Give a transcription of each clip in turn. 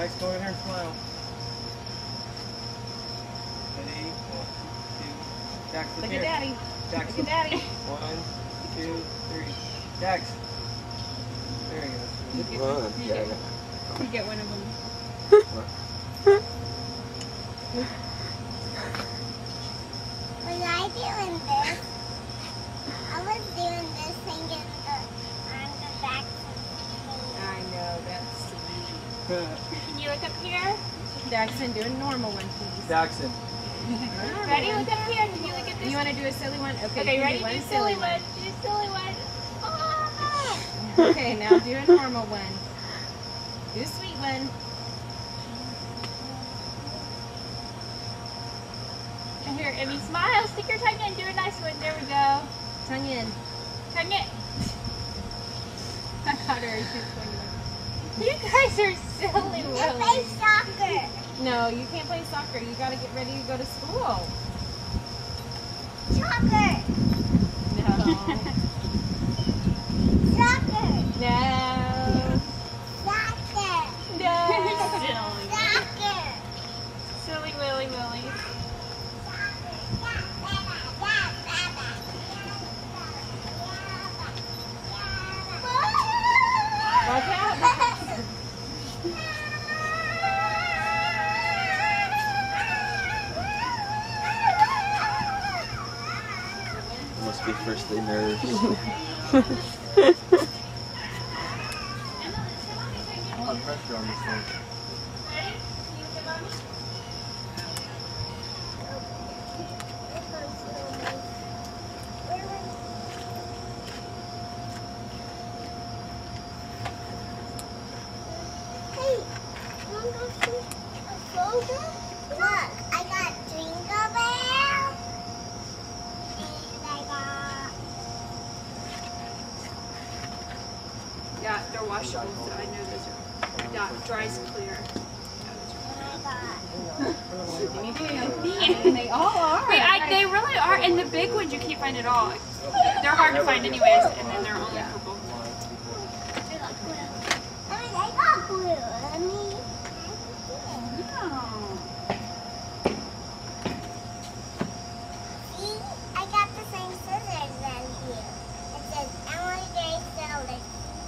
Next, go over there and smile. Ready? 1, 2. Jax, look Look here. at Daddy. Jax. Look at Daddy. 1, 2, 3. Jax. There you go. You get one of them. Was I doing this? I was doing this thing on the back. I know, that's sweet. Can you look up here? Daxon, do a normal one, please. Daxon. Ready? Look up here. Can you look at this? You want to do a silly one? Okay, Okay, you ready? do one Do silly one. Do silly one. Oh. Okay, now do a normal one. Do a sweet one. And here, if you smile, stick your tongue in. Do a nice one. There we go. Tongue in. Tongue it. I got her. You guys are silly, You Willie. play soccer. No, you can't play soccer. You got to get ready to go to school. Soccer. No. Soccer. No. Soccer. No. Soccer. Silly Willie Willie. Watch out. Must be first day nerves. Ready? A lot of pressure on this thing. Ready? Can you look at mommy? Hey, want to see a folder? Look, I got Jingle Bell. And I got... Yeah, they're washable. So I know those are. Yeah, dries clear. And I got... They all are. Wait, they really are, and the big ones you can't find at all. They're hard to find anyways, and then they're only purple. I got blue. I mean... See? I got the same scissors as you. It says Emily J. Stelling.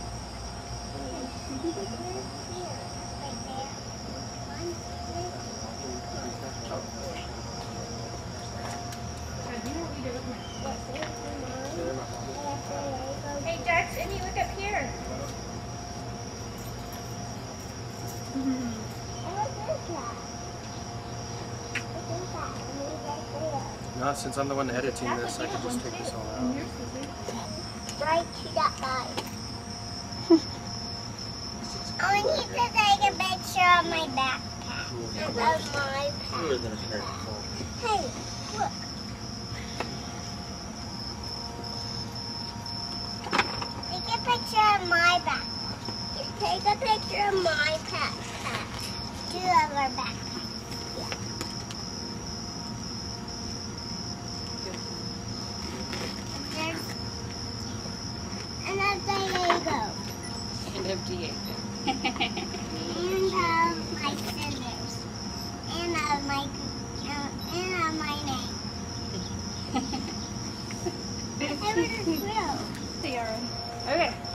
Here, right there. One, Hey, Jax, Amy, look up here. No, since I'm the one editing this, I can just take this all out. right to that guy. I need to take a picture of my backpack. Of my Cooler pack. than a parent. Hey, look. Take a picture of my backpack. Take a picture of my backpack. Two other backpacks. Yeah. There's another Lego. And empty it. And my scissors. And my name. They were the grill. They are. Okay.